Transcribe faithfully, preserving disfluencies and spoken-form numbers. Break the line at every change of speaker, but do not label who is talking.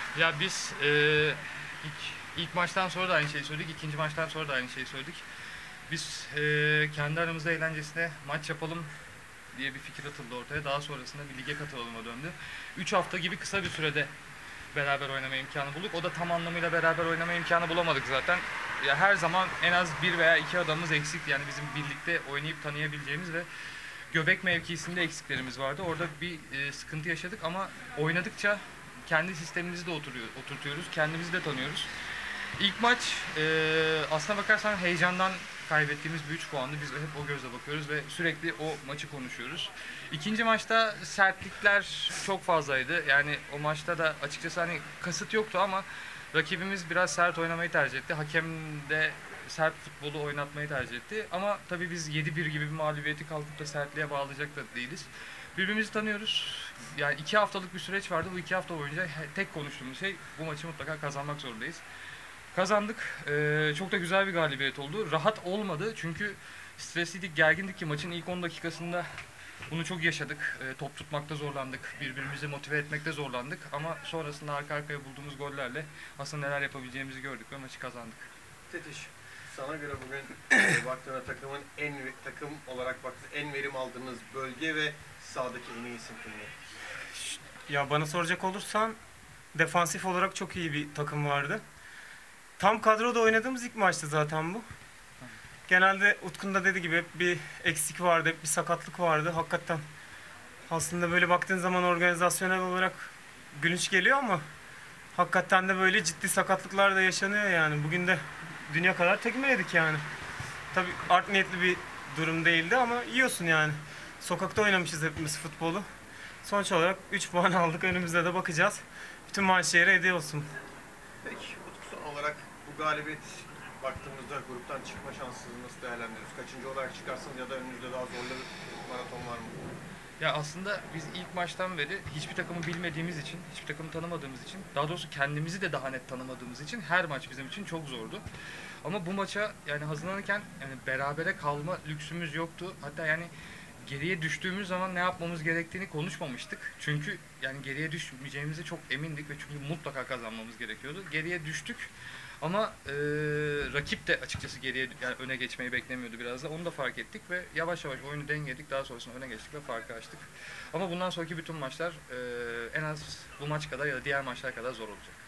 Ya biz e, ilk, ilk maçtan sonra da aynı şeyi söyledik, ikinci maçtan sonra da aynı şeyi söyledik. Biz e, kendi aramızda eğlencesine maç yapalım diye bir fikir atıldı ortaya. Daha sonrasında bir lige katılalım'a döndü. üç hafta gibi kısa bir sürede beraber oynama imkanı bulduk. O da tam anlamıyla beraber oynama imkanı bulamadık zaten. Ya her zaman en az bir veya iki adamımız eksik. Yani bizim birlikte oynayıp tanıyabileceğimiz ve göbek mevkisinde eksiklerimiz vardı. Orada bir e, sıkıntı yaşadık ama oynadıkça kendi sistemimizi de oturuyor, oturtuyoruz. Kendimizi de tanıyoruz. İlk maç e, aslına bakarsan heyecandan kaybettiğimiz bir üç puandı. Biz hep o gözle bakıyoruz ve sürekli o maçı konuşuyoruz. İkinci maçta sertlikler çok fazlaydı. Yani o maçta da açıkçası hani kasıt yoktu ama rakibimiz biraz sert oynamayı tercih etti. Hakem de sert futbolu oynatmayı tercih etti. Ama tabii biz yedi bir gibi bir mağlubiyeti kalkıp da sertliğe bağlayacak da değiliz. Birbirimizi tanıyoruz. Yani iki haftalık bir süreç vardı. Bu iki hafta boyunca tek konuştuğumuz şey bu maçı mutlaka kazanmak zorundayız. Kazandık. Ee, çok da güzel bir galibiyet oldu. Rahat olmadı çünkü stresliydik, gergindik ki maçın ilk on dakikasında bunu çok yaşadık. Ee, top tutmakta zorlandık, birbirimizi motive etmekte zorlandık. Ama sonrasında arka arkaya bulduğumuz gollerle aslında neler yapabileceğimizi gördük ve maçı kazandık.
Tetiş, sana göre bugün e, baktığında takımın en takım olarak baktığında en verim aldığınız bölge ve sahadaki en iyi isim kimdi?
Ya bana soracak olursan defansif olarak çok iyi bir takım vardı. Tam kadroda oynadığımız ilk maçtı zaten bu. Genelde Utku'nun da dediği gibi hep bir eksik vardı, hep bir sakatlık vardı. Hakikaten aslında böyle baktığın zaman organizasyonel olarak gülünç geliyor ama hakikaten de böyle ciddi sakatlıklar da yaşanıyor yani. Bugün de dünya kadar tekmeledik yani. Tabii art niyetli bir durum değildi ama yiyorsun yani. Sokakta oynamışız hepimiz futbolu. Sonuç olarak üç puan aldık. Önümüzde de bakacağız. Bütün maaşları hediye olsun.
Peki Utku, son olarak bu galibiyet baktığımızda gruptan çıkma şansınızı nasıl değerlendiriyorsunuz? Kaçıncı olarak çıkarsınız ya da önünüzde daha zorlu bir maraton var mı?
Ya aslında biz ilk maçtan beri hiçbir takımı bilmediğimiz için, hiçbir takımı tanımadığımız için, daha doğrusu kendimizi de daha net tanımadığımız için her maç bizim için çok zordu. Ama bu maça yani hazırlanırken yani berabere kalma lüksümüz yoktu. Hatta yani geriye düştüğümüz zaman ne yapmamız gerektiğini konuşmamıştık. Çünkü yani geriye düşmeyeceğimize çok emindik ve çünkü mutlaka kazanmamız gerekiyordu. Geriye düştük. Ama e, rakip de açıkçası geriye yani öne geçmeyi beklemiyordu biraz da. Onu da fark ettik ve yavaş yavaş oyunu dengeledik. Daha sonrasında öne geçtik ve farkı açtık. Ama bundan sonraki bütün maçlar e, en az bu maç kadar ya da diğer maçlar kadar zor olacak.